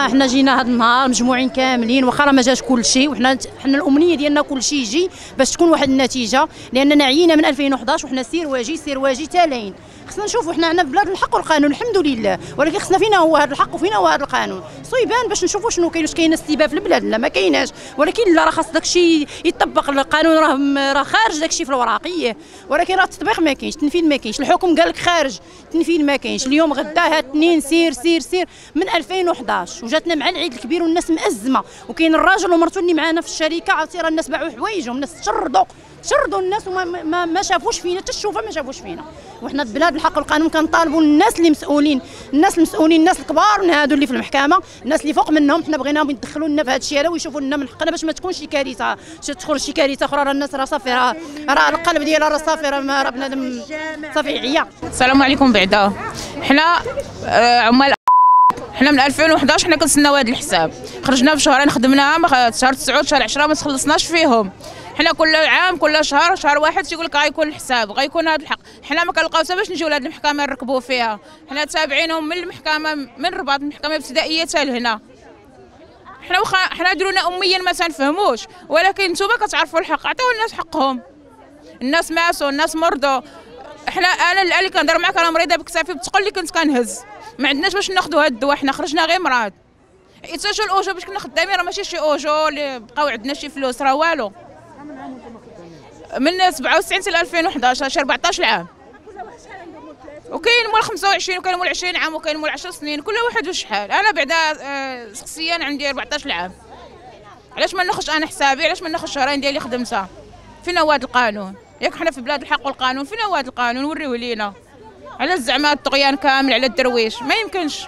حنا جينا هذا النهار مجموعين كاملين، واخا راه ما جاش كل شيء، وحنا الامنيه ديالنا كل شيء يجي باش تكون واحد النتيجه، لاننا عيينا من 2011 وحنا سير واجي تالين. خصنا نشوفوا حنا عندنا بلاد الحق والقانون الحمد لله، ولكن خصنا فينا هو هذا الحق وفينا هو هذا القانون صيبان باش نشوفوا شنو كاين. واش كاينه استباب في البلاد؟ لا ما كايناش، ولكن لا راه خاص داكشي يطبق. القانون راه خارج داكشي في الوراقيه، ولكن راه التطبيق ما كاينش، التنفيذ ما كاينش. الحكم قال لك خارج، التنفيذ ما كاينش. اليوم غدا هاد اثنين سير من 2011 وجاتنا مع العيد الكبير والناس مأزمه، وكاين الراجل ومرته اللي معانا في الشركه عرفتي راه الناس باعوا حوايجهم، الناس شردوا الناس وما ما شافوش فينا حتى الشوفه ما شافوش فينا. وحنا بلاد الحق والقانون كنطالبوا الناس اللي مسؤولين، الناس الكبار من هادو اللي في المحكمه، الناس اللي فوق منهم، حنا بغيناهم يدخلوا لنا في هذا الشيء هذا ويشوفوا لنا من حقنا باش ما تكونش شي كارثه، تدخل شي كارثه اخرى. راه الناس راه صافي، راه القلب ديالها راه صافي، راه بنادم صافي عيا. السلام عليكم. بعدا حنا عمال، حنا من 2011 حنا كنتسناو هذا الحساب، خرجنا في شهرين خدمناها، شهر 9 شهر 10 ما تخلصناش فيهم. حنا كل عام كل شهر واحد تيقول لك غيكون الحساب، غيكون هذا الحق. حنا ما كنلقاو حتى باش نجيو لهاد المحكمه نركبوا فيها، حنا تابعينهم من المحكمه، من الرباط، المحكمه الابتدائيه حتى لهنا. حنا واخا حنا درونا اميا ما تنفهموش، ولكن نتوما كتعرفوا الحق، عطيو الناس حقهم. الناس ماسوا، الناس مرضوا. انا اللي كنهضر معاك انا مريضه بكتافي بالثقل اللي كنت كنهز، ما عندناش باش ناخذوا هاد الدواء، حنا خرجنا غير مرض. حتى شو الاوجو باش كنا خدامين، راه ماشي شي اوجو اللي بقاو عندنا شي فلوس، راه والو. من 97 حتى 2011 شي 14 عام، وكاين مول 25 وكاين مول 20 عام وكاين مول 10 سنين، كل واحد وشحال. انا بعدا شخصيا عندي 14 عام، علاش ما ناخذش انا حسابي؟ علاش ما ناخذ شهرين ديالي خدمتها؟ فين هو هذا القانون؟ ياك حنا في بلاد الحق والقانون، فين هو هذا القانون؟ وريوه لينا. على زعما الطغيان كامل على الدرويش، ما يمكنش.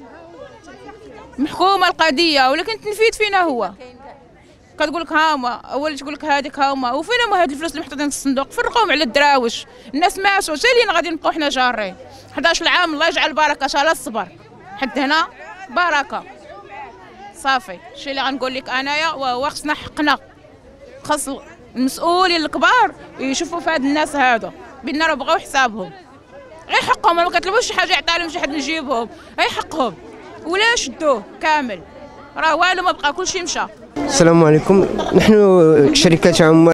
محكومه القضيه، ولكن التنفيذ فينا هو. كتقول لك ها هما، اول تقول لك هذيك ها هما، وفين هما هاد الفلوس اللي محطوطين في الصندوق؟ فرقوهم على الدراوش، الناس ماشوا سالين غادي نبقاو حنا جارين. 11 عام الله يجعل البركه ان شاء الله، الصبر حد هنا بركه صافي. الشيء اللي غنقول لك انايا وهو خصنا حقنا، خاص المسؤولين الكبار يشوفوا في هاد الناس هادو بان راه بغاو حسابهم، غير حقهم. ما كطلبوش شي حاجه يعطيها لهم شي حد نجيبهم، غير حقهم ولا شدوه كامل، راه والو ما بقى، كلشي مشى. السلام عليكم. نحن شركة عمال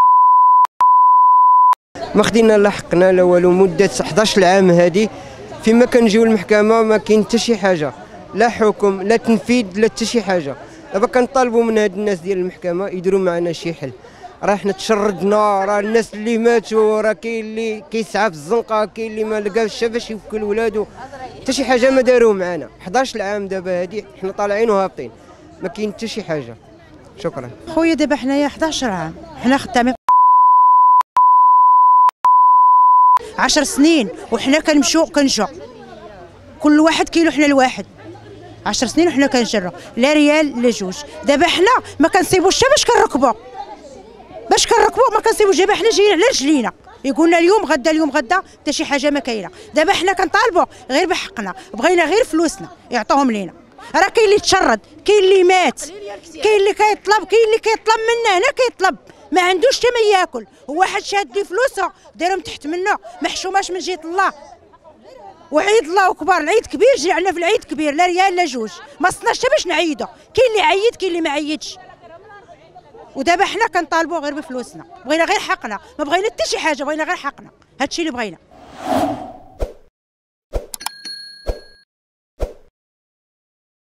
ما خدينا لا حقنا لا والو، مدة 11 عام هذه فيما كنجيو المحكمة ما كاين حتى شي حاجة، لا حكم لا تنفيذ لا حتى شي حاجة. دابا كنطالبوا من هاد الناس ديال المحكمة يديروا معنا شي حل. راه حنا تشردنا، راه الناس اللي ماتوا، راه كاين اللي كيسعى في الزنقة، كاين اللي ما لقاش باش يوكل ولادو، حتى شي حاجة ما داروا معنا. 11 عام دابا هذه حنا طالعين وهابطين، ما كاين حتى شي حاجة. شكرا خويا. دابا حنايا 11 عام حنا خدامين 10 سنين، وحنا كنمشيو كنجرو، كل واحد كيلو حنا لواحد. 10 سنين وحنا كنجرو، لا ريال لا جوج. دابا حنا ما كنصيبوش حتى باش كنركبوا ما كنصيبوش. دابا حنا جايين على رجلينا، يقولنا اليوم غدا اليوم غدا، حتى شي حاجه ما كاينه. دابا حنا كنطالبوا غير بحقنا، بغينا غير فلوسنا يعطوهم لينا. راه كاين اللي تشرد، كاين اللي مات، كاين اللي كيطلب منا هنا كيطلب، ما عندوش حتى ما ياكل. هو واحد شاد لي فلوسه دايرهم تحت منه، ما حشوماش من جهه الله. وعيد الله اكبر، العيد كبير جي عندنا في العيد كبير، لا ريال لا جوج، ما صناش حتى باش نعيدوا. كاين اللي عيد كاين اللي ما عيدش. ودابا حنا كنطالبوا غير بفلوسنا، بغينا غير حقنا، ما بغينا حتى شي حاجه، بغينا غير حقنا. هادشي اللي بغينا.